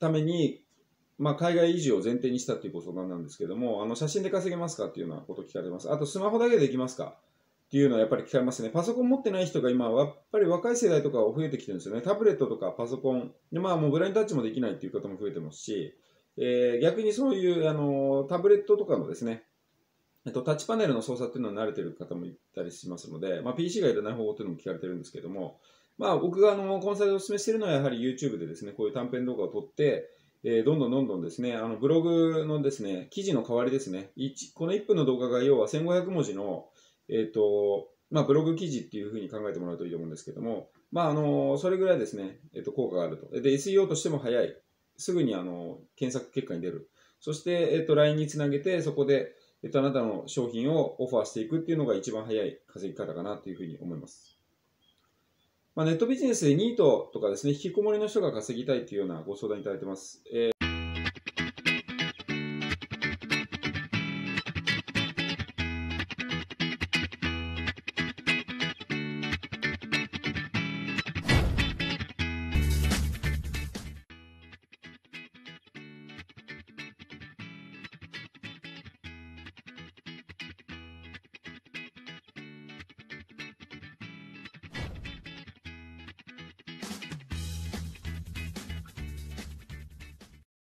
ために、海外移住を前提にしたというご相談なんですけども、写真で稼げますかっていうようなことを聞かれます。あと、スマホだけでできますかっていうのはやっぱり聞かれますね。パソコン持ってない人が今は、やっぱり若い世代とかは増えてきてるんですよね。タブレットとかパソコン。で、もうブラインドタッチもできないっていう方も増えてますし、逆にそういうタブレットとかのですね、タッチパネルの操作っていうのは慣れてる方もいたりしますので、PC がいらない方法っていうのも聞かれてるんですけども、僕がコンサルでお勧めしているのはやはり YouTube でですね、こういう短編動画を撮って、どんどんですね、ブログのですね、記事の代わりですね、この1分の動画が要は1500文字の、ブログ記事っていうふうに考えてもらうといいと思うんですけども、それぐらいですね、効果があると。で、SEO としても早い。すぐに検索結果に出る。そして、LINE につなげて、そこで、あなたの商品をオファーしていくっていうのが一番早い稼ぎ方かなというふうに思います。ネットビジネスでニートとかですね、引きこもりの人が稼ぎたいというようなご相談いただいてます。